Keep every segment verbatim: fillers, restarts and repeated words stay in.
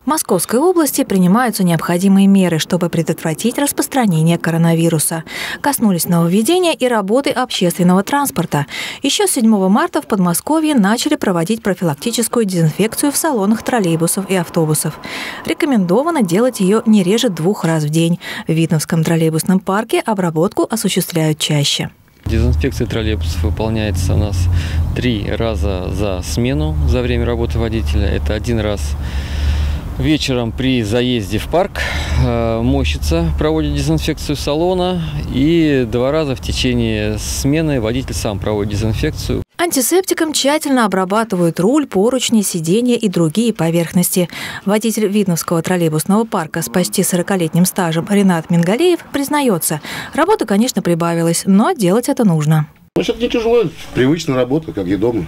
В Московской области принимаются необходимые меры, чтобы предотвратить распространение коронавируса. Коснулись нововведения и работы общественного транспорта. Еще с седьмого марта в Подмосковье начали проводить профилактическую дезинфекцию в салонах троллейбусов и автобусов. Рекомендовано делать ее не реже двух раз в день. В Видновском троллейбусном парке обработку осуществляют чаще. Дезинфекция троллейбусов выполняется у нас три раза за смену за время работы водителя. Это один раз вечером при заезде в парк, мойщица проводит дезинфекцию салона, и два раза в течение смены водитель сам проводит дезинфекцию. Антисептиком тщательно обрабатывают руль, поручни, сиденья и другие поверхности. Водитель Видновского троллейбусного парка с почти сорокалетним стажем Ренат Мингалеев признается, работа, конечно, прибавилась, но делать это нужно. Значит, не тяжело, привычная работа, как и дома.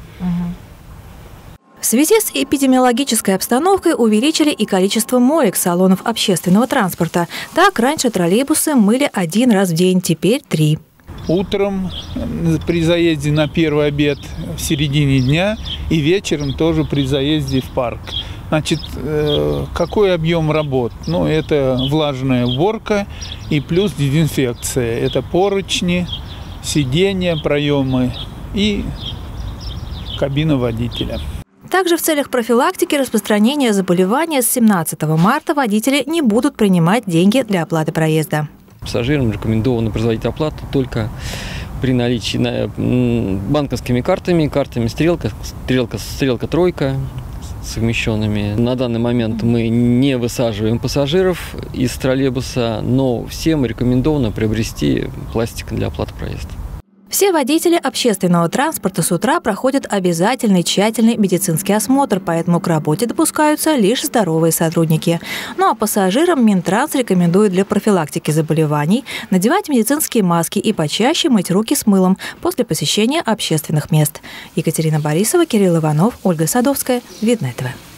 В связи с эпидемиологической обстановкой увеличили и количество моек салонов общественного транспорта. Так, раньше троллейбусы мыли один раз в день, теперь три. Утром при заезде на первый обед в середине дня и вечером тоже при заезде в парк. Значит, какой объем работ? Ну, это влажная уборка и плюс дезинфекция. Это поручни, сиденья, проемы и кабина водителя. Также в целях профилактики распространения заболевания с семнадцатого марта водители не будут принимать деньги для оплаты проезда. Пассажирам рекомендовано производить оплату только при наличии банковскими картами, картами «Стрелка», «Стрелка», «Стрелка тройка» совмещенными. На данный момент мы не высаживаем пассажиров из троллейбуса, но всем рекомендовано приобрести пластик для оплаты проезда. Все водители общественного транспорта с утра проходят обязательный тщательный медицинский осмотр, поэтому к работе допускаются лишь здоровые сотрудники. Ну а пассажирам Минтранс рекомендует для профилактики заболеваний надевать медицинские маски и почаще мыть руки с мылом после посещения общественных мест. Екатерина Борисова, Кирилл Иванов, Ольга Садовская, Видное ТВ.